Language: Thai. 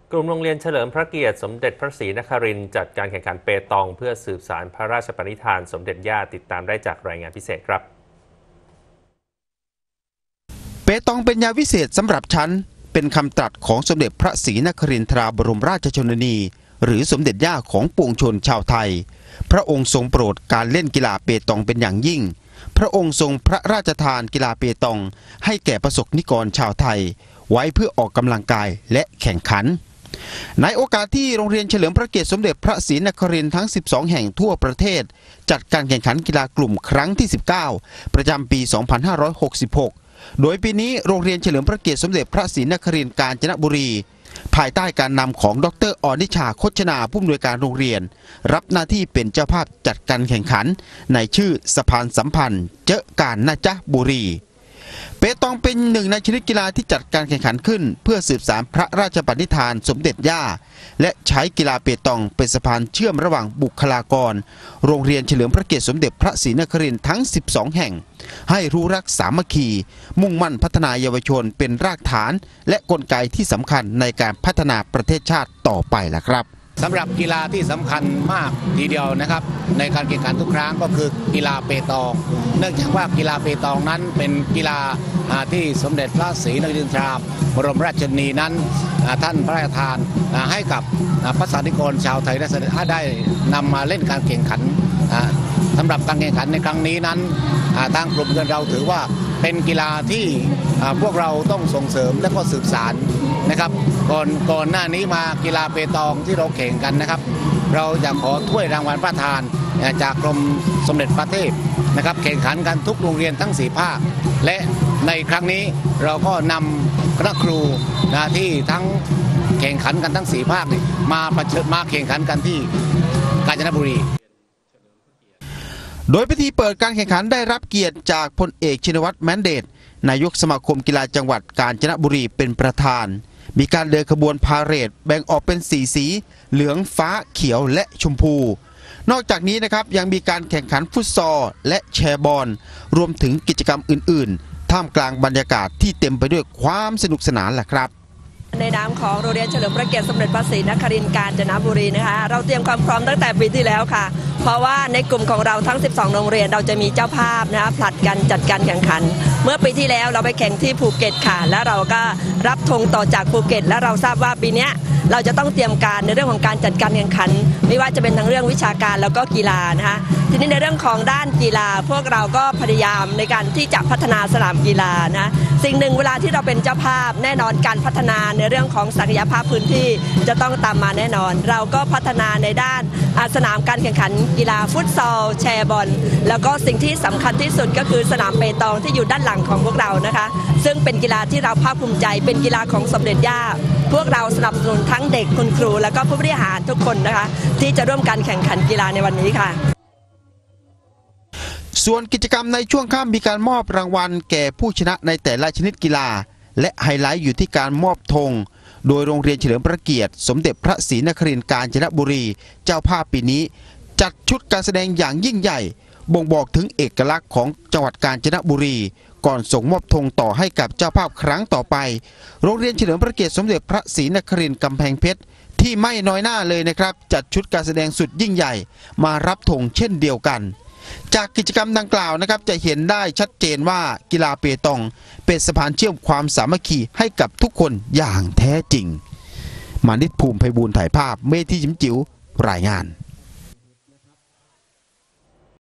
กลุ่มโรงเรียนเฉลิมพระเกียรติสมเด็จพระศรีนครินทร์จัดการแข่งขันเปตองเพื่อสืบสานพระราชปณิธานสมเด็จย่าติดตามได้จากรายงานพิเศษครับเปตองเป็นยาวิเศษสำหรับฉันเป็นคำตรัสของสมเด็จพระศรีนครินทราบรมราชชนนีหรือสมเด็จย่าของปวงชนชาวไทยพระองค์ทรงโปรดการเล่นกีฬาเปตองเป็นอย่างยิ่งพระองค์ทรงพระราชทานกีฬาเปตองให้แก่ประสบนิกรชาวไทยไว้เพื่อออกกำลังกายและแข่งขันในโอกาสที่โรงเรียนเฉลิมพระเกียรติสมเด็จพระศรีนครินทร์ทั้ง12แห่งทั่วประเทศจัดการแข่งขันกีฬากลุ่มครั้งที่19ประจำปี 2566โดยปีนี้โรงเรียนเฉลิมพระเกียรติสมเด็จพระศรีนครินทร์กาญจนบุรีภายใต้การนำของดร.อนิชาโคชนาผู้อำนวยการโรงเรียนรับหน้าที่เป็นเจ้าภาพจัดการแข่งขันในชื่อสะพานสัมพันธ์เจอกาญนะจ๊ะบุรีเปตองเป็นหนึ่งในชนิดกีฬาที่จัดการแข่งขันขึ้นเพื่อสืบสานพระราชปณิธานสมเด็จย่าและใช้กีฬาเปตองเป็นสะพานเชื่อมระหว่างบุคลากรโรงเรียนเฉลิมพระเกียรติสมเด็จพระศรีนครินทร์ทั้ง12แห่งให้รู้รักสามัคคีมุ่งมั่นพัฒนาเยาวชนเป็นรากฐานและกลไกที่สำคัญในการพัฒนาประเทศชาติต่อไปล่ะครับสำหรับกีฬาที่สำคัญมากทีเดียวนะครับในการแข่งขันทุกครั้งก็คือกีฬาเปตองเนื่องจากว่ากีฬาเปตองนั้นเป็นกีฬาที่สมเด็จพระศรีนครินทราบรมราชชนนีนั้นท่านพระราชทานให้กับประสบนิกรชาวไทยได้นำมาเล่นการแข่งขันสำหรับการแข่งขันในครั้งนี้นั้นทางกลุ่มเราถือว่าเป็นกีฬาที่พวกเราต้องส่งเสริมและก็สืบสานนะครับก่อนหน้านี้มากีฬาเปตองที่เราแข่งกันนะครับเราจะขอถ้วยรางวัลพระราชทานจากกรมสมเด็จพระเทพนะครับแข่งขันกันทุกโรงเรียนทั้ง4ภาคและในครั้งนี้เราก็นำคณะครูที่ทั้งแข่งขันกันทั้ง4ภาคมาแข่งขันกันที่กาญจนบุรีโดยพิธีเปิดการแข่งขันได้รับเกียรติจากพลเอกชินวัตรแมนเดตนายกสมาคมกีฬาจังหวัดกาญจนบุรีเป็นประธานมีการเดินขบวนพาเหรดแบ่งออกเป็น4สีเหลืองฟ้าเขียวและชมพูนอกจากนี้นะครับยังมีการแข่งขันฟุตซอลและแชร์บอลรวมถึงกิจกรรมอื่นๆท่ามกลางบรรยากาศที่เต็มไปด้วยความสนุกสนานแหละครับในนามของโรงเรียนเฉลิมพระเกียรติสมเด็จพระศรีนครินทร์กาญจนบุรีนะคะเราเตรียมความพร้อมตั้งแต่ปีที่แล้วค่ะเพราะว่าในกลุ่มของเราทั้ง12โรงเรียนเราจะมีเจ้าภาพนะคะผลัดกันจัดการแข่งขันเมื่อปีที่แล้วเราไปแข่งที่ภูเก็ตค่ะแล้วเราก็รับธงต่อจากภูเก็ตและเราทราบว่าปีนี้เราจะต้องเตรียมการในเรื่องของการจัดการแข่งขันไม่ว่าจะเป็นทั้งเรื่องวิชาการแล้วก็กีฬานะคะทีนี้ในเรื่องของด้านกีฬาพวกเราก็พยายามในการที่จะพัฒนาสนามกีฬานะสิ่งหนึ่งเวลาที่เราเป็นเจ้าภาพแน่นอนการพัฒนาในเรื่องของศักยภาพพื้นที่จะต้องตามมาแน่นอนเราก็พัฒนาในด้านสนามการแข่งขันกีฬาฟุตซอลแชร์บอลแล้วก็สิ่งที่สำคัญที่สุดก็คือสนามเปตองที่อยู่ด้านหลังของพวกเรานะคะซึ่งเป็นกีฬาที่เราภาคภูมิใจเป็นกีฬาของสมเด็จย่าพวกเราสนับสนุนทั้งเด็กคุณครูและก็ผู้บริหารทุกคนนะคะที่จะร่วมกันแข่งขันกีฬาในวันนี้ค่ะส่วนกิจกรรมในช่วงค่ำมีการมอบรางวัลแก่ผู้ชนะในแต่ละชนิดกีฬาและไฮไลท์อยู่ที่การมอบธงโดยโรงเรียนเฉลิมพระเกียรติสมเด็จพระศรีนครินทร์กาญจนบุรีเจ้าภาพปีนี้จัดชุดการแสดงอย่างยิ่งใหญ่บ่งบอกถึงเอกลักษณ์ของจังหวัดกาญจนบุรีก่อนส่งมอบธงต่อให้กับเจ้าภาพครั้งต่อไปโรงเรียนเฉลิมพระเกียรติสมเด็จพระศรีนครินทร์กำแพงเพชรที่ไม่น้อยหน้าเลยนะครับจัดชุดการแสดงสุดยิ่งใหญ่มารับธงเช่นเดียวกันจากกิจกรรมดังกล่าวนะครับจะเห็นได้ชัดเจนว่ากีฬาเปตองเป็นสะพานเชื่อมความสามัคคีให้กับทุกคนอย่างแท้จริงมานิตภูมิไพบูลย์ถ่ายภาพเมธีจิ๋มจิ๋วรายงาน